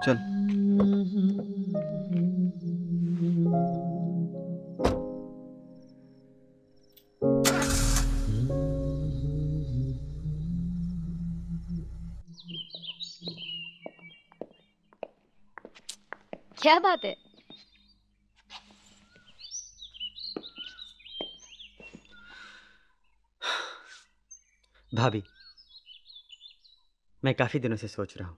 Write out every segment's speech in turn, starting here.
चल। क्या बात है? भाभी, मैं काफी दिनों से सोच रहा हूं।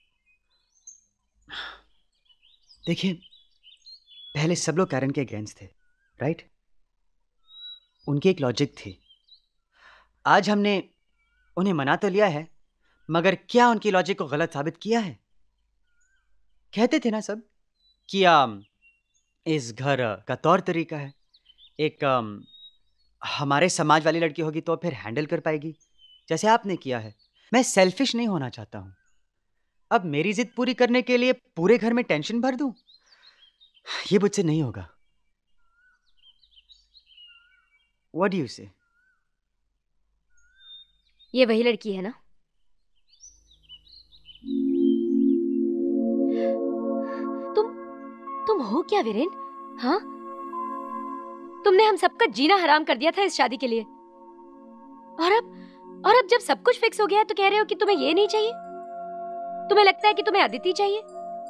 देखिए, पहले सब लोग कैरन के अगेंस्ट थे, राइट? उनकी एक लॉजिक थी। आज हमने उन्हें मना तो लिया है, मगर क्या उनकी लॉजिक को गलत साबित किया है? कहते थे ना सब कि इस घर का तौर तरीका है। एक हमारे समाज वाली लड़की होगी तो फिर हैंडल कर पाएगी, जैसे आपने किया है। मैं सेल्फिश नहीं होना चाहता हूं। अब मेरी जिद पूरी करने के लिए पूरे घर में टेंशन भर दूं, ये मुझसे नहीं होगा। What do you say? ये वही लड़की है ना? तुम हो क्या वीरेन? हाँ, तुमने हम सबका जीना हराम कर दिया था इस शादी के लिए, और अब जब सब कुछ फिक्स हो गया है तो कह रहे हो कि तुम्हें ये नहीं चाहिए? तुम्हें लगता है कि तुम्हें अदिति चाहिए?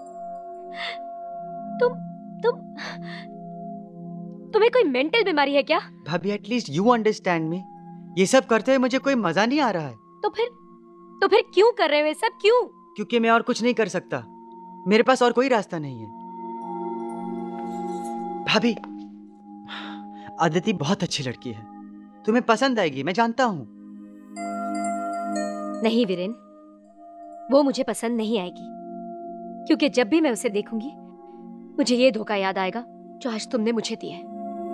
तुम्हें कोई मेंटल बीमारी है क्या? भाभी, एटलीस्ट यू अंडरस्टैंड मी। ये सब करते हुए मुझे कोई मजा नहीं आ रहा है। तो फिर क्यों कर रहे हो ये सब? क्यों? क्योंकि मैं और कुछ नहीं कर सकता। मेरे पास और कोई रास्ता नहीं है। भाभी, अदिति बहुत अच्छी लड़की है, तुम्हें पसंद आएगी, मैं जानता हूं। नहीं वीरेन, वो मुझे पसंद नहीं आएगी, क्योंकि जब भी मैं उसे देखूंगी मुझे ये धोखा याद आएगा जो आज तुमने मुझे दिया है।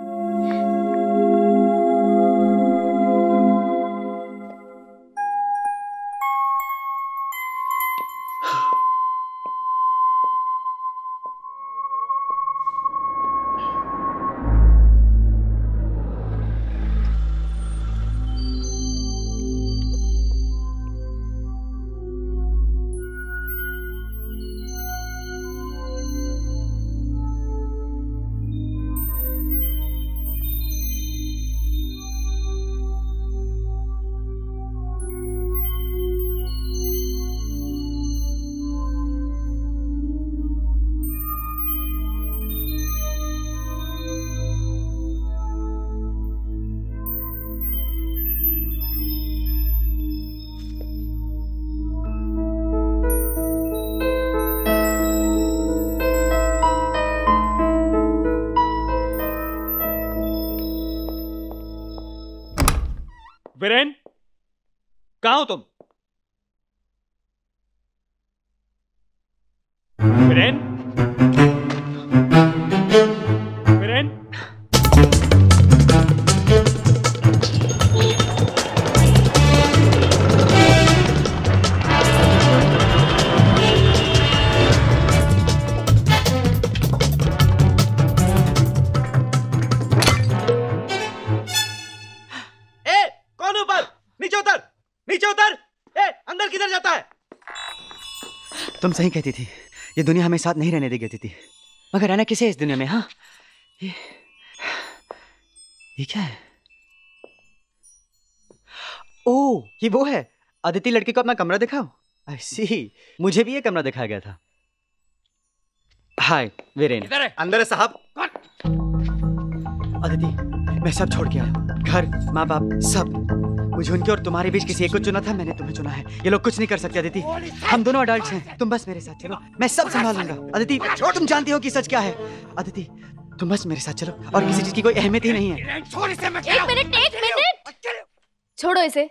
वीरेन, कहाँ हो तुम? वीरेन? वीरेन? तुम सही कहती थी, ये दुनिया हमें साथ नहीं रहने देगी अदिति। मगर रहना किसे इस दुनिया में? हाँ, ये क्या है? ओह, ये वो है। अदिति लड़की को अपना कमरा दिखाओ। आई सी, मुझे भी ये कमरा दिखाया गया था। हाय वीरेन। अंदर है साहब। अदिति, मैं सब छोड़ के आया हूँ, घर, माँ बाप, सब। मुझे उनके और तुम्हारे बीच किसी एक को चुना था, मैंने तुम्हें चुना है। ये लोग कुछ नहीं कर सकते अदिति, हम दोनों अडल्ट्स हैं। तुम बस मेरे साथ चलो, मैं सब संभालूंगा। अदिति, तुम जानती हो कि सच क्या है। अदिति, तुम बस मेरे साथ चलो, और किसी चीज की कोई अहमियत ही नहीं है। एक मिनट, छोड़ो इसे।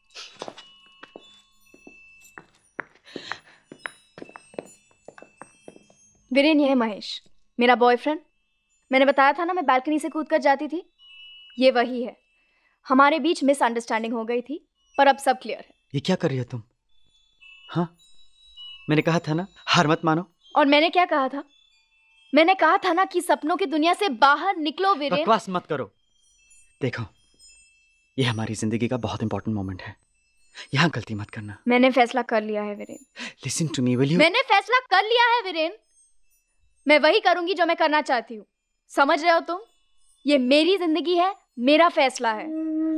वीरेन, ये है महेश, मेरा बॉयफ्रेंड। मैंने बताया था ना, मैं बालकनी से कूद कर जाती थी। ये वही है। हमारे बीच मिसअंडरस्टैंडिंग हो गई थी, पर अब सब क्लियर है। ये क्या कर रही हो तुम? हाँ, मैंने कहा था ना, हार मत मानो। और मैंने क्या कहा था? मैंने कहा था ना कि सपनों की दुनिया से बाहर निकलो वीरेन। बकवास मत करो। देखो, ये हमारी जिंदगी का बहुत इंपॉर्टेंट मोमेंट है। यहाँ गलती मत करना। मैंने फैसला कर लिया है Viren. Listen to me, will you? मैंने फैसला कर लिया है वीरेन। मैं वही करूंगी जो मैं करना चाहती हूँ। समझ रहे हो तुम? ये मेरी जिंदगी है, मेरा फैसला है।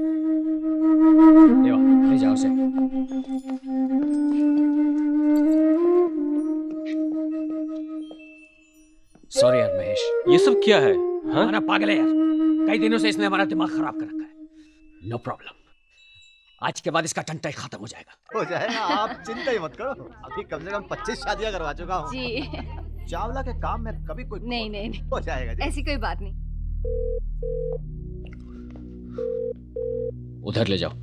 ले जाओ उसे। सॉरी यार महेश। ये सब क्या है? हाँ? हमारा पागल है यार, कई दिनों से इसने हमारा दिमाग खराब कर रखा है। नो प्रॉब्लम, आज के बाद इसका टंटा ही खत्म हो जाएगा। हो जाएगा, आप चिंता ही मत करो। अभी कम से कम 25 शादियां करवा चुका हूँ जी। चावला के काम में कभी कोई नहीं हो जाएगा जी। ऐसी कोई बात नहीं। उधर ले जाओ।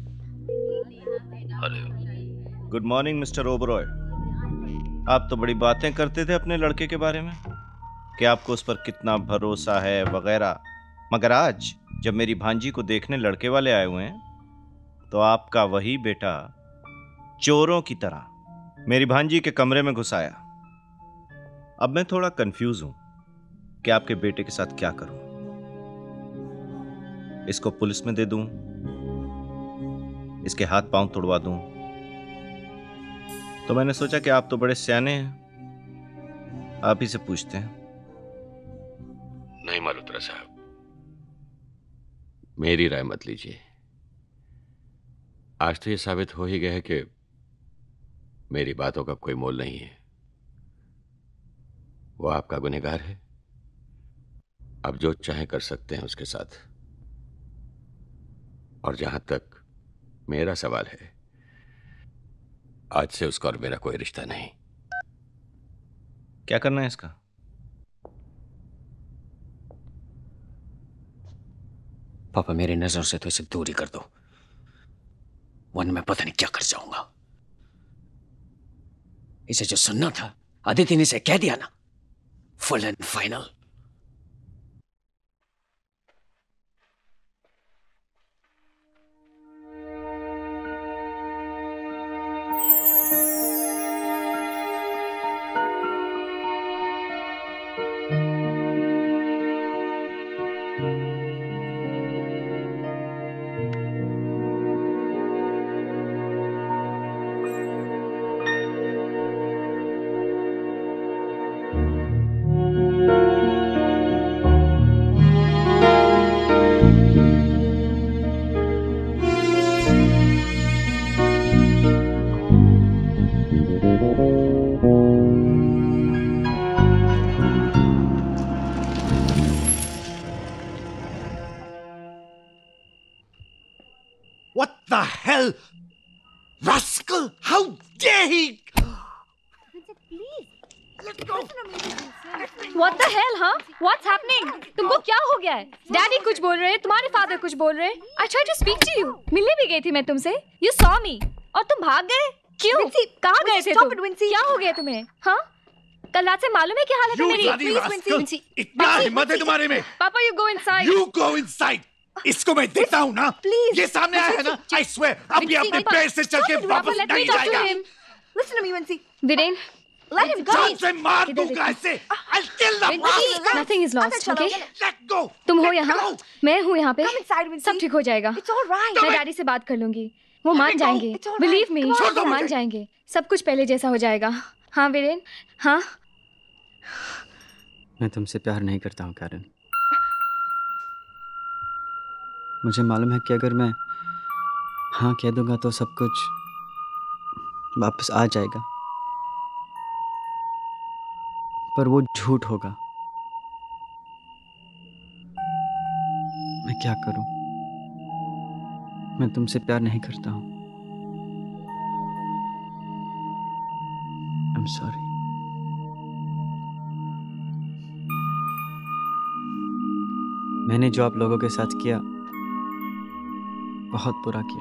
Good morning Mister Oberoi. आप तो बड़ी बातें करते थे अपने लड़के के बारे में कि आपको उस पर कितना भरोसा है वगैरह, मगर आज जब मेरी भांजी को देखने लड़के वाले आए हुए हैं तो आपका वही बेटा चोरों की तरह मेरी भांजी के कमरे में घुसाया। अब मैं थोड़ा कंफ्यूज हूं कि आपके बेटे के साथ क्या करूं। इसको पुलिस में दे दूं, इसके हाथ पांव तोड़वा दूं, तो मैंने सोचा कि आप तो बड़े सयाने हैं, आप ही से पूछते हैं। नहीं मल्होत्रा साहब, मेरी राय मत लीजिए। आज तो ये साबित हो ही गया है कि मेरी बातों का कोई मोल नहीं है। वो आपका गुनहगार है, आप जो चाहे कर सकते हैं उसके साथ। और जहां तक मेरा सवाल है, आज से उसका और मेरा कोई रिश्ता नहीं। क्या करना है इसका? पापा मेरी नजर से तो इसे दूर ही कर दो, वरना मैं पता नहीं क्या कर जाऊंगा। इसे जो सुनना था अदिति ने इसे कह दिया ना, full and final. What the hell? Rascal! How dare he? Let go! What the hell, huh? What's happening? तुमको क्या हो गया है? डैडी कुछ बोल रहे हैं, तुम्हारे फादर कुछ बोल रहे हैं। I tried to speak to you. मिलने भी गई थी मैं तुमसे। You saw me. और तुम भाग गए? क्यों? कहाँ गए थे तुम? क्या हो गया तुम्हें? हाँ? कल रात से मालूम है क्या हालत है मेरी? Please, Vincey. इतना हिम्मत है तुम्हारे में? पापा, you go inside. You go inside. इसको मैं देखता हूँ ना। Please. ये सामने आया है ना? I swear, अभी अपने पैर से चल के वापस नहीं जाएगा। Listen to me, Vincey. Viren, let him go. जान से मार दूंगा इसे। I'll kill the bastard. Nothing is lost, okay? Let go. तुम हो Let यहाँ, go. मैं हूँ यहाँ पे। सब ठीक हो जाएगा। मैं डैडी से बात कर लूंगी, वो मान जाएंगे। Believe me, वो मान जाएंगे। सब कुछ पहले जैसा हो जाएगा। हाँ वीरेन, हाँ। मैं तुमसे प्यार नहीं करता हूँ कैरन। मुझे मालूम है कि अगर मैं हाँ कह दूंगा तो सब कुछ वापस आ जाएगा, पर वो झूठ होगा। मैं क्या करूं? मैं तुमसे प्यार नहीं करता हूं। I'm sorry. मैंने जो आप लोगों के साथ किया बहुत बुरा किया,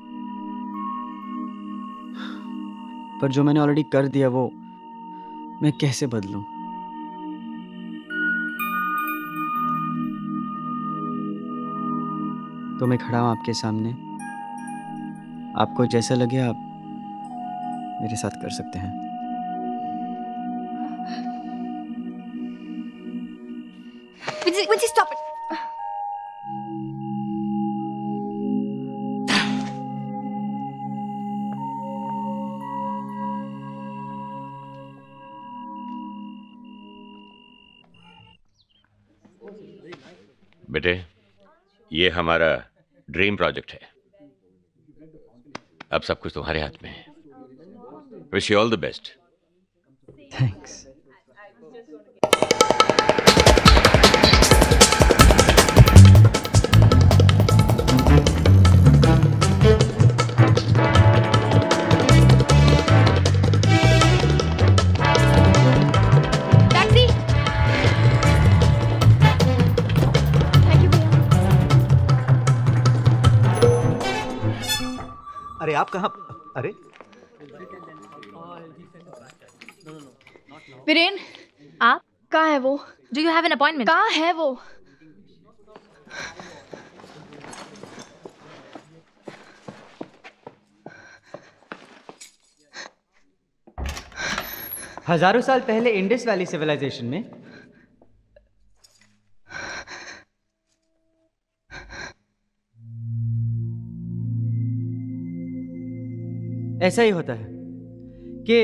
पर जो मैंने ऑलरेडी कर दिया वो मैं कैसे बदलूं? तो मैं खड़ा हूं आपके सामने। आपको जैसा लगे आप मेरे साथ कर सकते हैं। Vincey, stop it. बेटे, ये हमारा ड्रीम प्रोजेक्ट है। अब सब कुछ तुम्हारे हाथ में है। Wish you all the best. Thanks. अरे आप कहाँ? अरे वीरेन, आप कहाँ है वो? Do you have an appointment? कहाँ है वो? हजारों साल पहले इंडस वैली सिविलाइजेशन में ऐसा ही होता है कि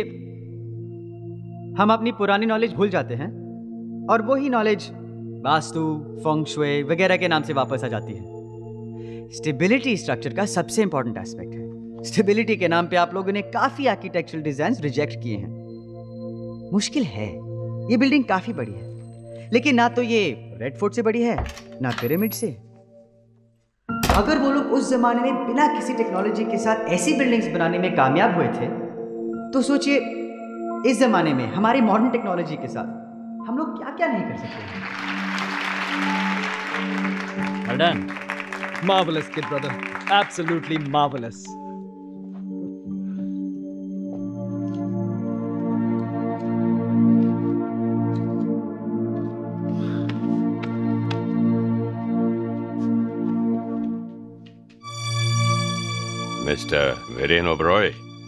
हम अपनी पुरानी नॉलेज भूल जाते हैं और वही नॉलेज वास्तु, फेंग शुई वगैरह के नाम से वापस आ जाती है। स्टेबिलिटी स्ट्रक्चर का सबसे इंपॉर्टेंट एस्पेक्ट है। स्टेबिलिटी के नाम पे आप लोगों ने काफी आर्किटेक्चरल डिजाइन्स रिजेक्ट किए हैं। मुश्किल है, ये बिल्डिंग काफी बड़ी है, लेकिन ना तो ये रेड फोर्ट से बड़ी है ना पिरामिड से। अगर वो लोग उस जमाने में बिना किसी टेक्नोलॉजी के साथ ऐसी बिल्डिंग्स बनाने में कामयाब हुए थे, तो सोचिए इस जमाने में हमारी मॉडर्न टेक्नोलॉजी के साथ हम लोग क्या क्या नहीं कर सकते। Well done. Marvelous kid, brother. Absolutely marvelous. Mr. Viren Oberoi.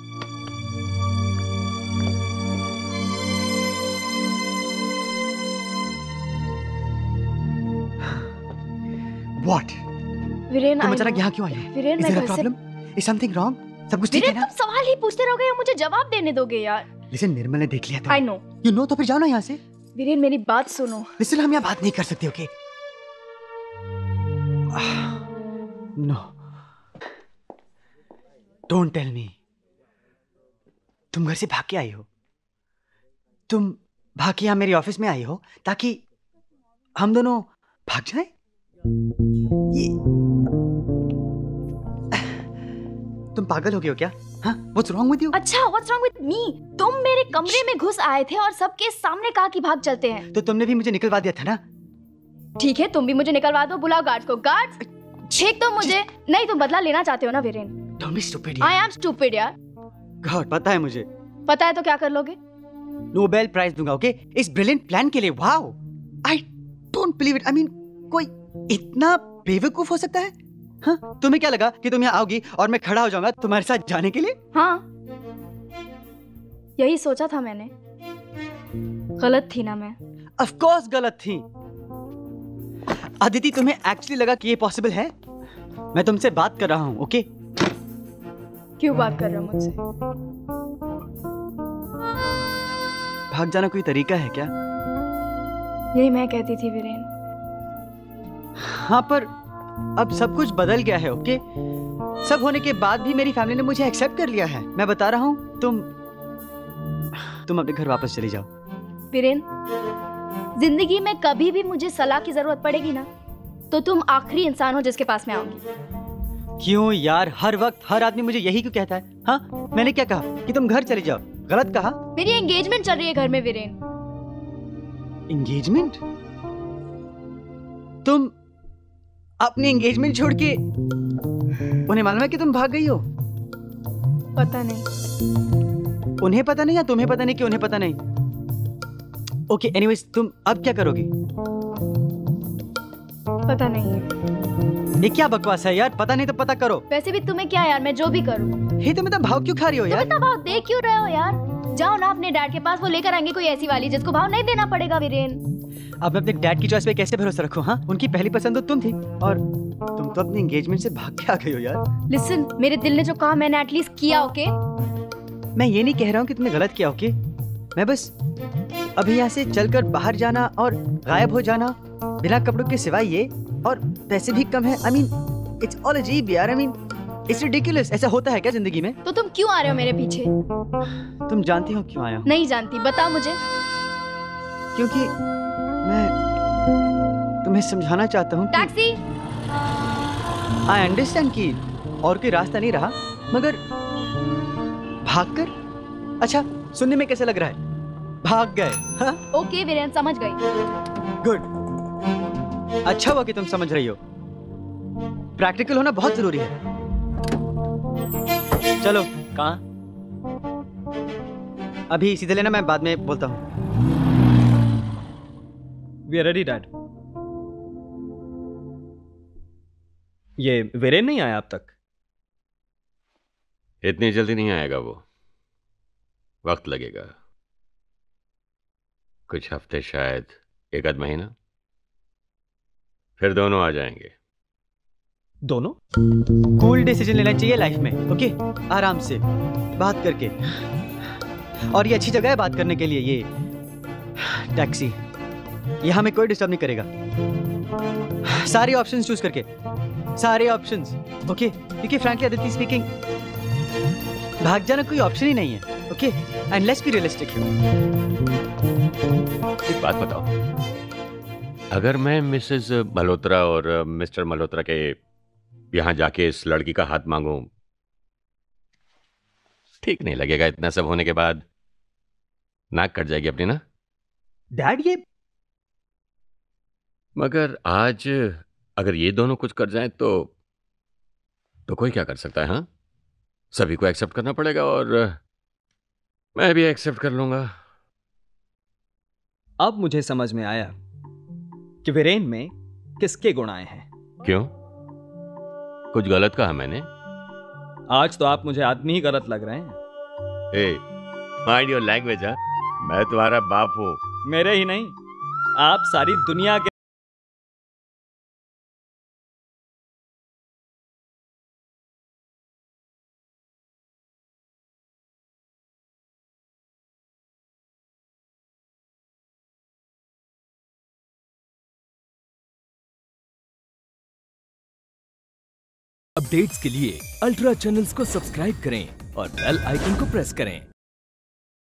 What? Viren, तुम अचानक यहाँ क्यों आई हो? वीरेन, Is मैं there a घर से... problem? Is something wrong? सब कुछ ठीक है वीरेन, ना? तुम सवाल ही पूछते रहोगे या मुझे जवाब देने दोगे यार? Listen, निर्मल ने देख लिया था। I know. You know, तो फिर जाओ ना यहाँ से। वीरेन, मेरी बात सुनो। Listen, हम यहाँ बात नहीं कर सकते, okay? No. Don't tell me. तुम घर से भाग के आई हो? तुम भाग के यहाँ मेरी ऑफिस में आई हो ताकि हम दोनों भाग जाएं? ये तुम पागल हो गए हो क्या? हाँ? What's wrong with you? अच्छा, what's wrong with me? तुम मेरे कमरे में घुस आए थे और सबके सामने कहा कि भाग चलते हैं। तो तुमने भी मुझे निकलवा दिया था ना? ठीक है, तुम भी मुझे निकलवा दो। बुलाओ गार्ड्स को। गार्ड्स, ठीक तो मुझे नहीं, तुम बदला लेना चाहते हो ना Viren? Don't be stupid. I am stupid यार। God, पता है मुझे। पता है तो क्या कर लोगे? नोबेल प्राइज दूंगा, ओके? इस ब्रिलियंट प्लान के लिए। Wow, I don't believe it. I mean, कोई इतना बेवकूफ हो सकता है? हाँ? तुम्हें क्या लगा कि तुम यहाँ आओगी और मैं खड़ा हो जाऊंगा तुम्हारे साथ जाने के लिए? हाँ, यही सोचा था मैंने। गलत थी ना मैं? Of course गलत थी। अदिति, तुम्हें एक्चुअली लगा कि ये पॉसिबल है? मैं तुमसे बात कर रहा हूँ, ओके? क्यों बात कर रहे हो मुझसे? भाग जाना कोई तरीका है क्या? यही मैं कहती थी वीरेन। हाँ, पर अब सब कुछ बदल गया है, ओके? सब होने के बाद भी मेरी फैमिली ने मुझे एक्सेप्ट कर लिया है। मैं बता रहा हूँ, तुम अपने घर वापस चली जाओ। वीरेन, जिंदगी में कभी भी मुझे सलाह की जरूरत पड़ेगी ना, तो तुम आखिरी इंसान हो जिसके पास मैं आऊंगी। क्यों यार, हर वक्त हर आदमी मुझे यही क्यों कहता है? हाँ, मैंने क्या कहा कि तुम घर चले जाओ? गलत कहा? मेरी एंगेजमेंट चल रही है घर में वीरेन। एंगेजमेंट? तुम अपनी एंगेजमेंट छोड़ के उन्हें मालूम है कि तुम भाग गई हो? पता नहीं। उन्हें पता नहीं या तुम्हें पता नहीं कि उन्हें पता नहीं? ओके, एनीवेज, तुम अब क्या करोगी? पता नहीं है। ये क्या बकवास है यार? पता नहीं तो पता करो। वैसे भी तुम्हें क्या यार, मैं जो भी करूं। हे, तुम इतना भाव क्यों खा रही हो यार? तुम इतना भाव दे क्यों रहे हो यार? जाओ ना अपने डैड के पास, वो लेकर आएंगे कोई ऐसी वाली जिसको भाव नहीं देना पड़ेगा वीरेन। अब मैं अपने डैड की चॉइस पे कैसे भरोसा रखूं? हाँ, उनकी पहली पसंद तो तुम थी और तुम तो अपनी एंगेजमेंट से भाग के आ गई हो यार। लिसन, मेरे दिल ने जो कहा मैंने एटलीस्ट किया, ओके? मैं ये नहीं कह रहा हूँ कि तुमने गलत किया, ओके? मैं बस अभी यहाँ से चलकर बाहर जाना और गायब हो जाना बिना कपड़ों के सिवाय और पैसे भी कम है। आई मीन इट्स ऑल अजीब यार। I mean it's ridiculous. ऐसा होता है क्या जिंदगी में? तो तुम क्यों आ रहे हो मेरे पीछे? तुम जानती हो क्यों आया हूँ? नहीं जानती, बताओ मुझे। क्योंकि मैं तुम्हें समझाना चाहता हूँ। टैक्सी। आई अंडरस्टैंड कि और कोई रास्ता नहीं रहा, मगर भागकर? अच्छा, सुनने में कैसे लग रहा है? भाग गए? हाँ? ओके वीरेन, समझ गई। गुड। अच्छा हुआ कि तुम समझ रही हो। प्रैक्टिकल होना बहुत जरूरी है। चलो। कहाँ? अभी सीधे लेना, मैं बाद में बोलता हूँ। We are ready, Dad. ये वीरेन नहीं आया अब तक? इतनी जल्दी नहीं आएगा वो, वक्त लगेगा, कुछ हफ्ते, शायद एक आध महीना, फिर दोनों आ जाएंगे। दोनों? कूल डिसीजन लेना चाहिए लाइफ में, ओके? आराम से बात करके। और ये अच्छी जगह है बात करने के लिए, ये टैक्सी। यहाँ में कोई डिस्टर्ब नहीं करेगा। सारे ऑप्शंस चूज करके, सारे ऑप्शंस, ओके? क्योंकि फ्रैंकली अदिति स्पीकिंग, भाग जाना कोई ऑप्शन ही नहीं है, okay? And let's be realistic. एक बात बताओ, अगर मैं मिसेस मल्होत्रा और मिस्टर मल्होत्रा के यहां जाके इस लड़की का हाथ मांगूं, ठीक नहीं लगेगा? इतना सब होने के बाद नाक कट जाएगी अपनी ना? डैड, ये मगर आज अगर ये दोनों कुछ कर जाएं तो कोई क्या कर सकता है? हाँ, सभी को एक्सेप्ट करना पड़ेगा और मैं भी एक्सेप्ट कर लूंगा। अब मुझे समझ में आया कि वीरेन में किसके गुण आए हैं। क्यों? कुछ गलत कहा मैंने? आज तो आप मुझे आदमी ही गलत लग रहे हैं। Mind your language. मैं तुम्हारा बाप हूं। मेरे ही नहीं, आप सारी दुनिया के। अपडेट्स के लिए अल्ट्रा चैनल्स को सब्सक्राइब करें और बेल आइकन को प्रेस करें।